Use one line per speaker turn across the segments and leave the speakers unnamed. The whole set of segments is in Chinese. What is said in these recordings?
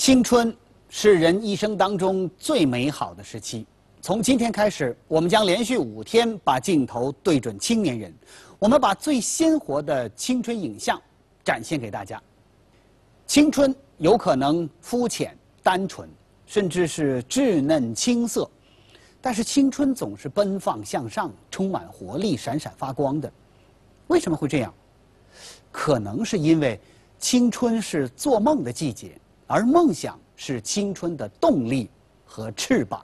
青春是人一生当中最美好的时期。从今天开始，我们将连续5天把镜头对准青年人，我们把最鲜活的青春影像展现给大家。青春有可能肤浅、单纯，甚至是稚嫩青涩，但是青春总是奔放向上，充满活力，闪闪发光的。为什么会这样？可能是因为青春是做梦的季节，而梦想是青春的动力和翅膀。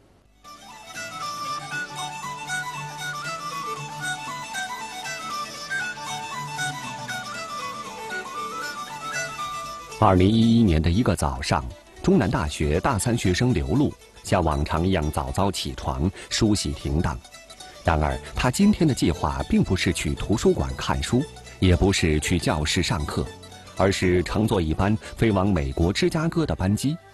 2011年的一个早上，中南大学大3学生刘璐像往常一样早早起床，梳洗停当。然而，他今天的计划并不是去图书馆看书，也不是去教室上课，而是乘坐一班飞往美国芝加哥的班机。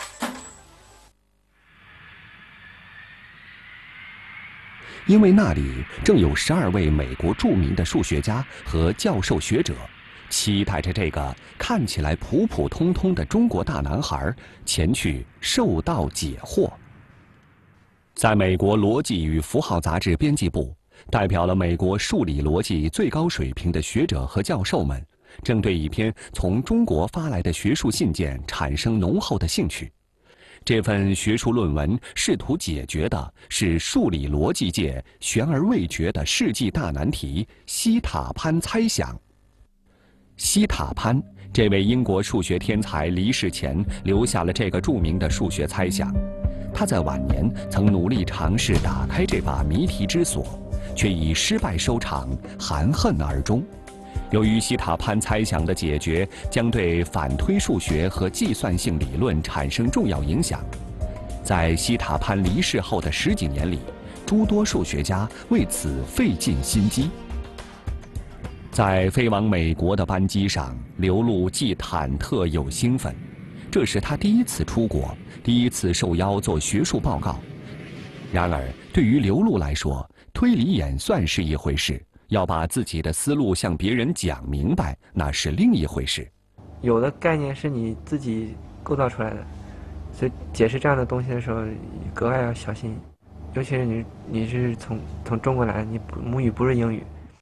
因为那里正有12位美国著名的数学家和教授学者，期待着这个看起来普普通通的中国大男孩前去受道解惑。在美国逻辑与符号杂志编辑部，代表了美国数理逻辑最高水平的学者和教授们，正对一篇从中国发来的学术信件产生浓厚的兴趣。这份学术论文试图解决的是数理逻辑界悬而未决的世纪大难题——西塔潘猜想。西塔潘这位英国数学天才离世前留下了这个著名的数学猜想。他在晚年曾努力尝试打开这把谜题之锁，却以失败收场，含恨而终。由于西塔潘猜想的解决将对反推数学和计算性理论产生重要影响，在西塔潘离世后的10几年里，诸多数学家为此费尽心机。在飞往美国的班机上，刘璐既忐忑又兴奋。这是他第一次出国，第一次受邀做学术报告。然而，对于刘璐来说，推理演算是一回事，要把自己的思路向别人讲明白，那是另一回事。
有的概念是你自己构造出来的，所以解释这样的东西的时候，格外要小心。尤其是你是从中国来的，你母语不是英语。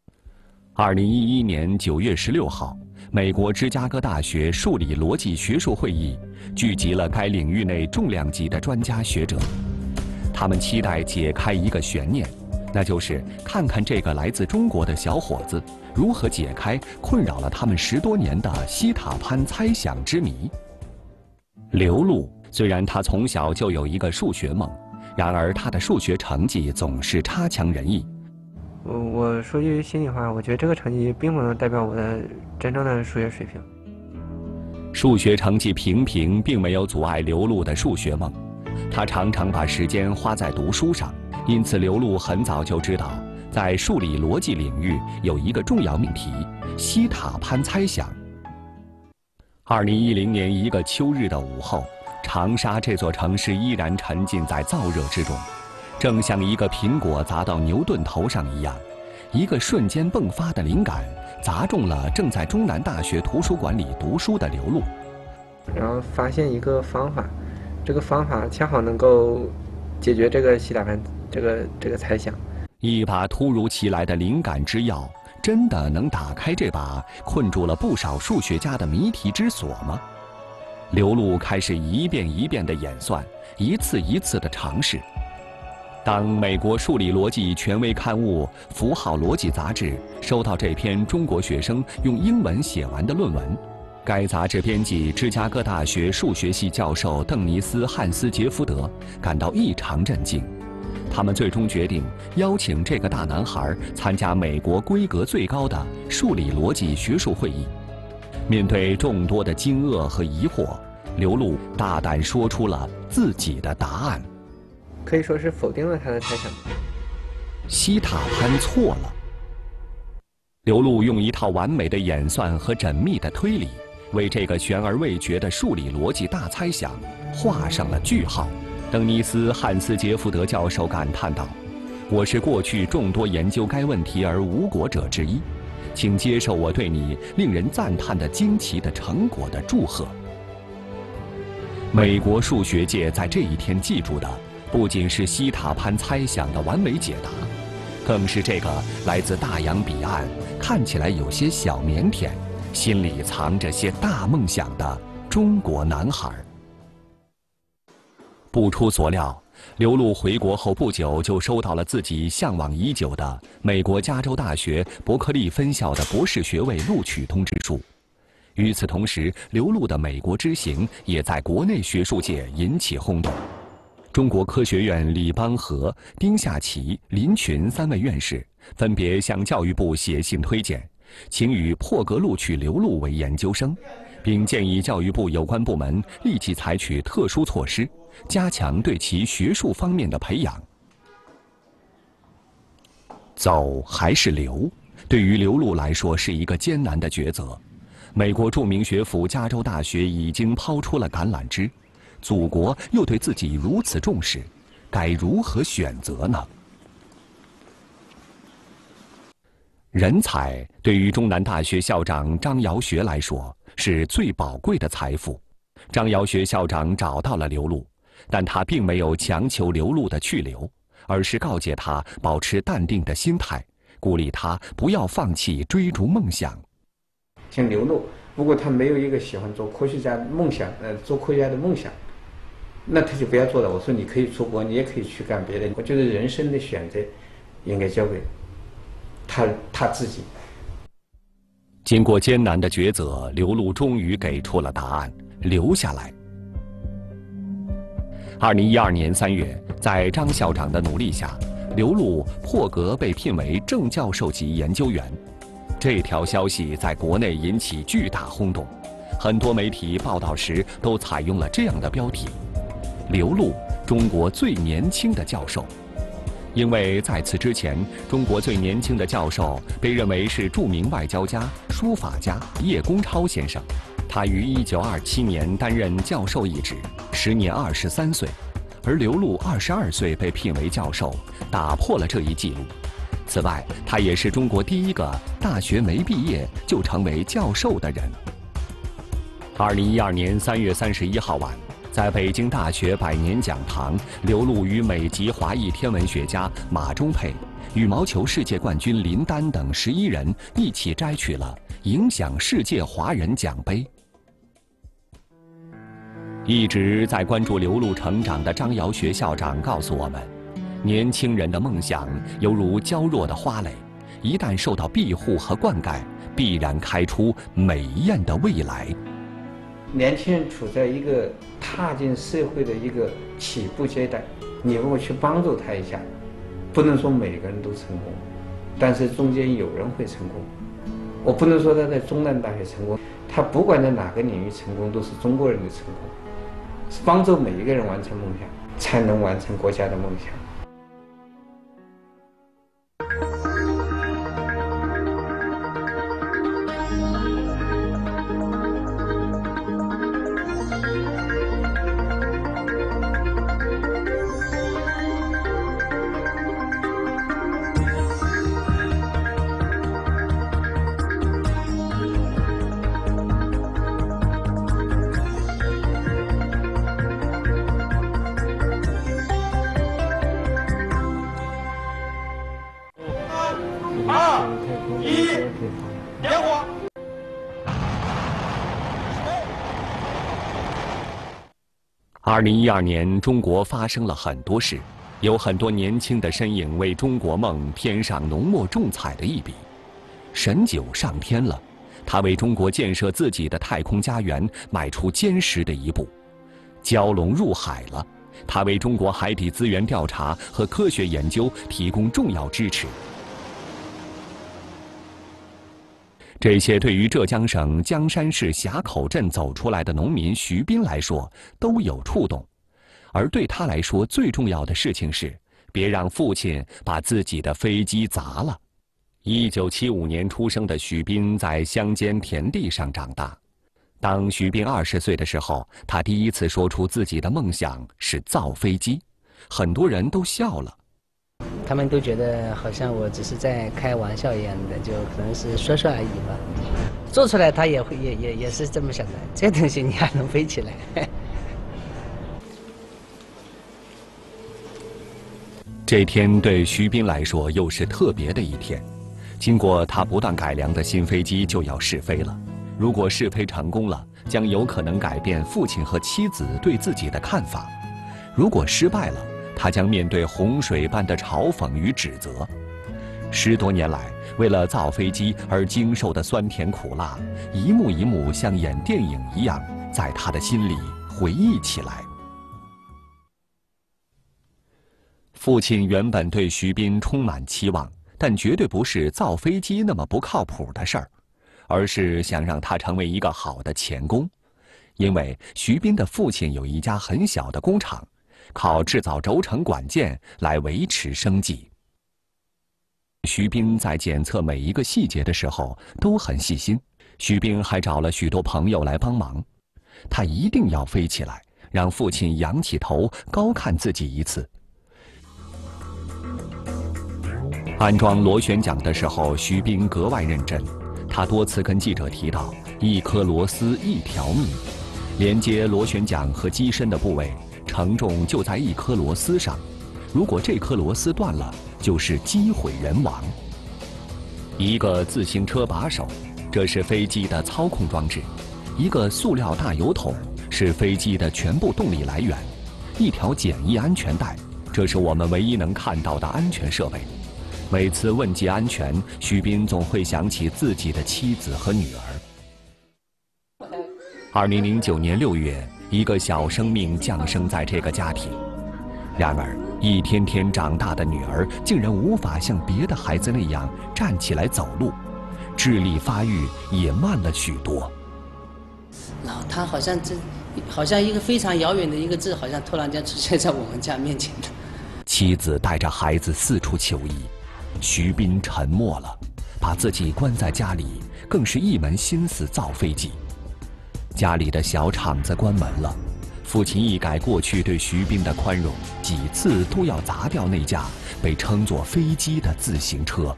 2011年9月16号，美国芝加哥大学数理逻辑学术会议聚集了该领域内重量级的专家学者，他们期待解开一个悬念，那就是看看这个来自中国的小伙子如何解开困扰了他们10多年的西塔潘猜想之谜。刘璐虽然他从小就有一个数学梦，然而他的数学成绩总是差强人意。
我说句心里话，我觉得这个成绩并不能代表我的真正的数学水平。
数学成绩平平并没有阻碍刘璐的数学梦，他常常把时间花在读书上，因此刘璐很早就知道，在数理逻辑领域有一个重要命题——西塔潘猜想。2010年一个秋日的午后，长沙这座城市依然沉浸在燥热之中。正像一个苹果砸到牛顿头上一样，一个瞬间迸发的灵感砸中了正在中南大学图书馆里读书的刘璐。
然后发现一个方法，这个方法恰好能够解决这个西塔潘这个猜想。
一把突如其来的灵感之钥，真的能打开这把困住了不少数学家的谜题之锁吗？刘璐开始一遍一遍地演算，一次一次地尝试。当美国数理逻辑权威刊物《符号逻辑》杂志收到这篇中国学生用英文写完的论文，该杂志编辑芝加哥大学数学系教授邓尼斯·汉斯杰福德感到异常震惊。他们最终决定邀请这个大男孩参加美国规格最高的数理逻辑学术会议。面对众多的惊愕和疑惑，刘璐大胆说出了自己的答案。
可以说是否定了他的猜想。
西塔潘错了。刘璐用一套完美的演算和缜密的推理，为这个悬而未决的数理逻辑大猜想画上了句号。邓尼斯·汉斯杰福德教授感叹道：“我是过去众多研究该问题而无果者之一，请接受我对你令人赞叹的惊奇的成果的祝贺。” 美国数学界在这一天记住的，不仅是希塔潘猜想的完美解答，更是这个来自大洋彼岸、看起来有些小腼腆、心里藏着些大梦想的中国男孩。不出所料，刘璐回国后不久就收到了自己向往已久的美国加州大学伯克利分校的博士学位录取通知书。与此同时，刘璐的美国之行也在国内学术界引起轰动。中国科学院李邦和、丁夏琪、林群3位院士分别向教育部写信推荐，请予破格录取刘璐为研究生，并建议教育部有关部门立即采取特殊措施，加强对其学术方面的培养。走还是留，对于刘璐来说是一个艰难的抉择。美国著名学府加州大学已经抛出了橄榄枝，祖国又对自己如此重视，该如何选择呢？人才对于中南大学校长张尧学来说是最宝贵的财富。张尧学校长找到了刘璐，但他并没有强求刘璐的去留，而是告诫他保持淡定的心态，鼓励他不要放弃追逐梦想。
像刘璐，如果他没有一个喜欢做科学家的梦想，做科学家的梦想，那他就不要做了。我说你可以出国，你也可以去干别的。我觉得人生的选择应该交给他自己。
经过艰难的抉择，刘璐终于给出了答案：留下来。2012年3月，在张校长的努力下，刘璐破格被聘为正教授级研究员。这条消息在国内引起巨大轰动，很多媒体报道时都采用了这样的标题：刘璐，中国最年轻的教授。因为在此之前，中国最年轻的教授被认为是著名外交家、书法家叶公超先生。他于1927年担任教授一职，时年23岁，而刘璐22岁被聘为教授，打破了这一记录。此外，他也是中国第一个大学没毕业就成为教授的人。2012年3月31号晚，在北京大学百年讲堂，刘璐与美籍华裔天文学家马中佩、羽毛球世界冠军林丹等11人一起摘取了影响世界华人奖杯。一直在关注刘璐成长的张尧学校长告诉我们，年轻人的梦想犹如娇弱的花蕾，一旦受到庇护和灌溉，必然开出美艳的未来。
年轻人处在一个踏进社会的一个起步阶段，你如果去帮助他一下，不能说每个人都成功，但是中间有人会成功。我不能说他在中南大学成功，他不管在哪个领域成功，都是中国人的成功。帮助每一个人完成梦想，才能完成国家的梦想。
2012年，中国发生了很多事，有很多年轻的身影为中国梦添上浓墨重彩的一笔。沈九上天了，他为中国建设自己的太空家园迈出坚实的一步；蛟龙入海了，他为中国海底资源调查和科学研究提供重要支持。这些对于浙江省江山市峡口镇走出来的农民徐斌来说都有触动，而对他来说最重要的事情是别让父亲把自己的飞机砸了。1975年出生的徐斌在乡间田地上长大。当徐斌20岁的时候，他第一次说出自己的梦想是造飞机，很多人都笑了。
他们都觉得好像我只是在开玩笑一样的，就可能是说说而已吧。做出来他也是这么想的，这东西你还能飞起来？
这天对徐斌来说又是特别的一天。经过他不断改良的新飞机就要试飞了。如果试飞成功了，将有可能改变父亲和妻子对自己的看法；如果失败了，他将面对洪水般的嘲讽与指责。10多年来，为了造飞机而经受的酸甜苦辣，一幕一幕像演电影一样，在他的心里回忆起来。父亲原本对徐斌充满期望，但绝对不是造飞机那么不靠谱的事儿，而是想让他成为一个好的钳工。因为徐斌的父亲有一家很小的工厂，靠制造轴承管件来维持生计。徐斌在检测每一个细节的时候都很细心，徐斌还找了许多朋友来帮忙。他一定要飞起来，让父亲仰起头高看自己一次。安装螺旋桨的时候，徐斌格外认真。他多次跟记者提到，1颗螺丝1条命，连接螺旋桨和机身的部位，承重就在1颗螺丝上。如果这颗螺丝断了，就是机毁人亡。一个自行车把手，这是飞机的操控装置；一个塑料大油桶，是飞机的全部动力来源；一条简易安全带，这是我们唯一能看到的安全设备。每次问及安全，徐斌总会想起自己的妻子和女儿。2009年6月，一个小生命降生在这个家庭。然而，一天天长大的女儿竟然无法像别的孩子那样站起来走路，智力发育也慢了许多。
然后他好像一个非常遥远的一个字，好像突然间出现在我们家面前的。
妻子带着孩子四处求医。徐斌沉默了，把自己关在家里，更是一门心思造飞机。家里的小厂子关门了，父亲一改过去对徐斌的宽容，几次都要砸掉那架被称作飞机的自行车。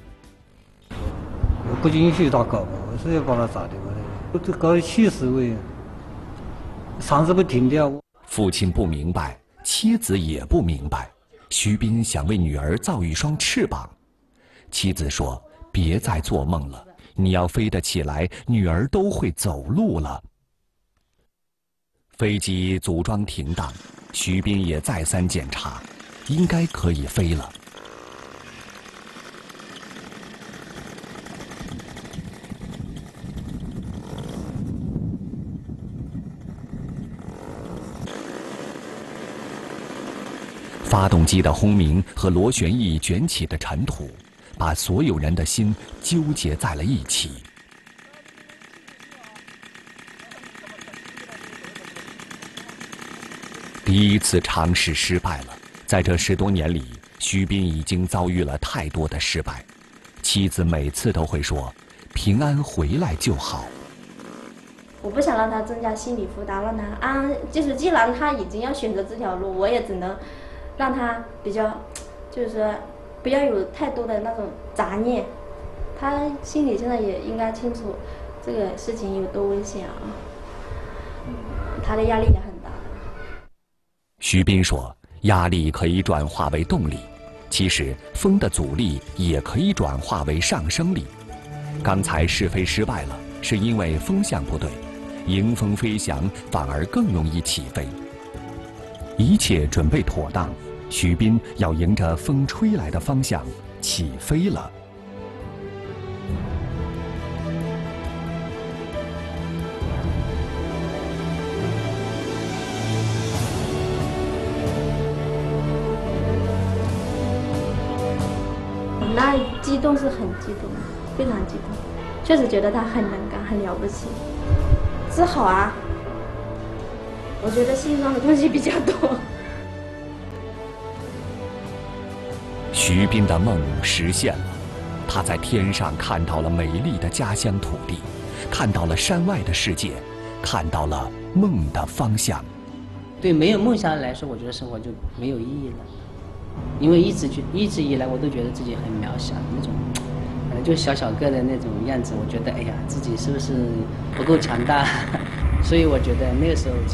我不允许他搞，我是要把他砸掉的，我这搞得气死我，嗓子不停掉。
父亲不明白，妻子也不明白。徐斌想为女儿造一双翅膀，妻子说：“别再做梦了，你要飞得起来，女儿都会走路了。”飞机组装停当，徐斌也再三检查，应该可以飞了。发动机的轰鸣和螺旋翼卷起的尘土，把所有人的心纠结在了一起。第一次尝试失败了，在这10多年里，徐斌已经遭遇了太多的失败。妻子每次都会说：“平安回来就好。”
我不想让他增加心理负担，让他就是既然他已经要选择这条路，我也只能让他比较，就是说不要有太多的那种杂念。他心里现在也应该清楚这个事情有多危险啊，他的压力也很大的。
徐斌说，压力可以转化为动力，其实风的阻力也可以转化为上升力。刚才试飞失败了，是因为风向不对，迎风飞翔反而更容易起飞。一切准备妥当，徐斌要迎着风吹来的方向起飞了。
那激动是很激动，非常激动，确实觉得他很能干，很了不起。自豪啊！我觉得心上的东西比较多。
徐斌的梦实现了，他在天上看到了美丽的家乡土地，看到了山外的世界，看到了梦的方向。
对没有梦想来说，我觉得生活就没有意义了。因为一直以来我都觉得自己很渺小，那种可能就小小个的那种样子，我觉得哎呀，自己是不是不够强大？所以我觉得那个时候，其实飞机飞起来那一刻，我觉得我真的是长大了。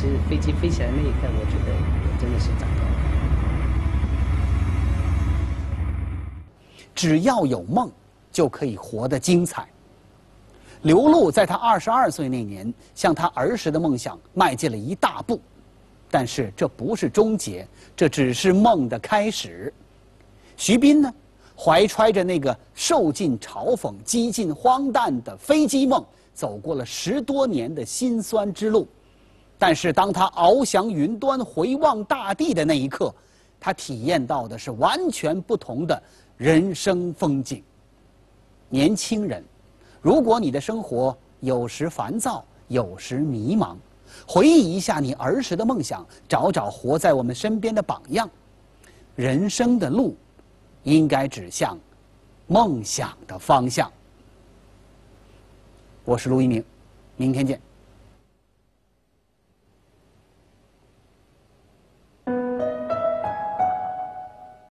只要有梦，就可以活得精彩。刘露在他22岁那年，向他儿时的梦想迈进了一大步，但是这不是终结，这只是梦的开始。徐斌呢，怀揣着那个受尽嘲讽、几近荒诞的飞机梦，走过了10多年的辛酸之路。但是当他翱翔云端，回望大地的那一刻，他体验到的是完全不同的人生风景。年轻人，如果你的生活有时烦躁，有时迷茫，回忆一下你儿时的梦想，找找活在我们身边的榜样。人生的路应该指向梦想的方向。我是陆一鸣，明天见。